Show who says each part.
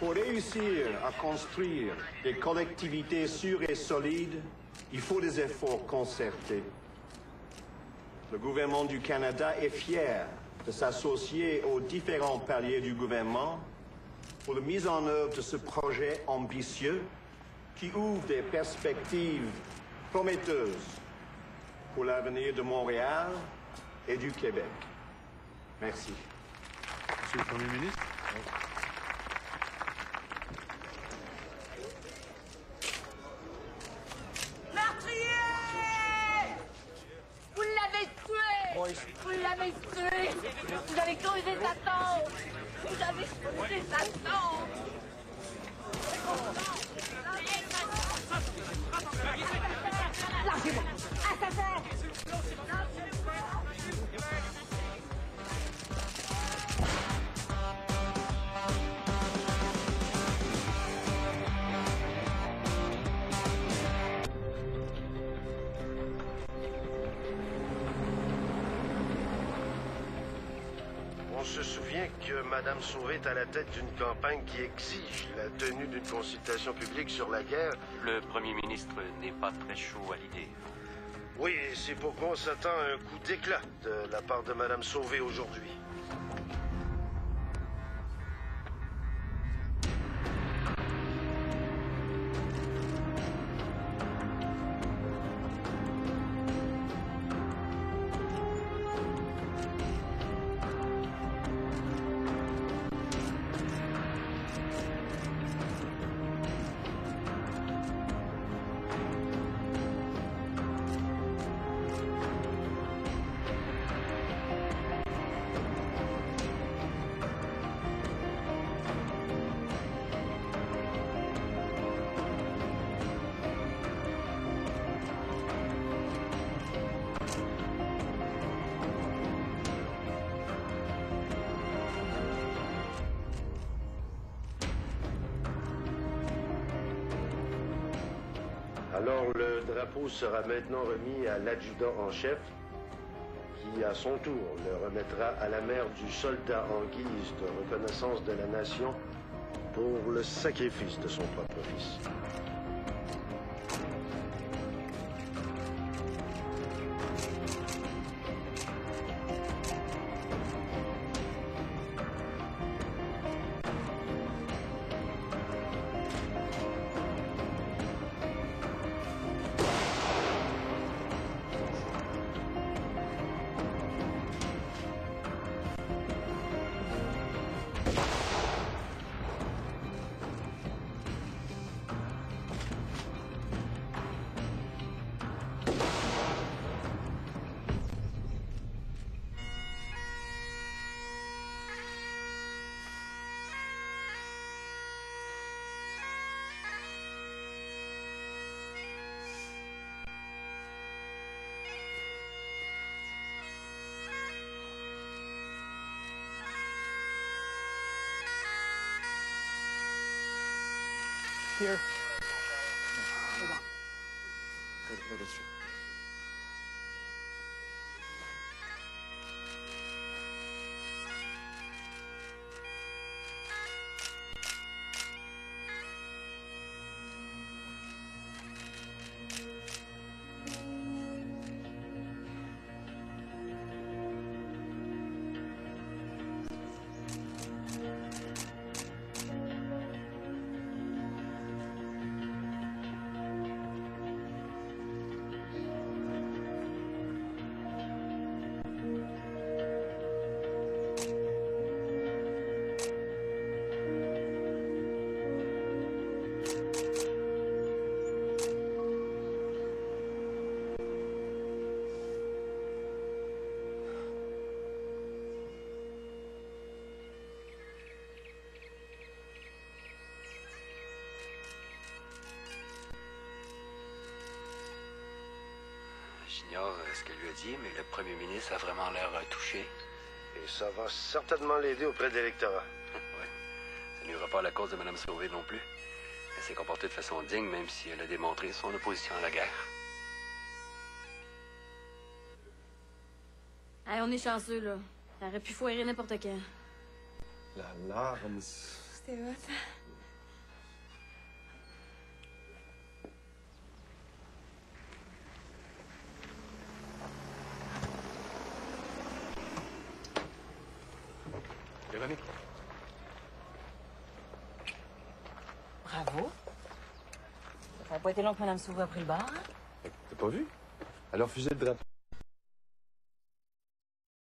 Speaker 1: Pour réussir à construire des collectivités sûres et solides, il faut des efforts concertés. Le gouvernement du Canada est fier de s'associer aux différents paliers du gouvernement pour la mise en œuvre de ce projet ambitieux qui ouvre des perspectives prometteuses pour l'avenir de Montréal et du Québec. Merci.
Speaker 2: Monsieur le Premier ministre.
Speaker 3: Meurtrier! Vous l'avez tué! Oui. Vous l'avez tué! Vous avez creusé sa tombe! Vous avez creusé sa tombe! Lâchez-moi! Assassin!
Speaker 4: On se souvient que Mme Sauvé est à la tête d'une campagne qui exige la tenue d'une consultation publique sur la guerre.
Speaker 5: Le premier ministre n'est pas très chaud à l'idée.
Speaker 4: Oui, et c'est pourquoi on s'attend à un coup d'éclat de la part de Mme Sauvé aujourd'hui. Alors, le drapeau sera maintenant remis à l'adjudant en chef, qui, à son tour, le remettra à la mère du soldat en guise de reconnaissance de la nation pour le sacrifice de son propre fils.
Speaker 6: Here. Hold on. Go this way.
Speaker 5: J'ignore ce qu'elle lui a dit, mais le premier ministre a vraiment l'air touché.
Speaker 4: Et ça va certainement l'aider auprès de l'électorat.
Speaker 5: Oui. Ça n'ira pas à la cause de Mme Sauvé non plus. Elle s'est comportée de façon digne, même si elle a démontré son opposition à la guerre.
Speaker 7: Hey, on est chanceux, là. Ça aurait pu foirer n'importe quand.
Speaker 2: L'alarme,
Speaker 7: C'est beau, ça.
Speaker 2: Véronique.
Speaker 8: Bravo. Ça n'a pas été long que Mme Sauvé a pris le bar. Hein?
Speaker 2: T'as pas vu? Elle a refusé le drapeau.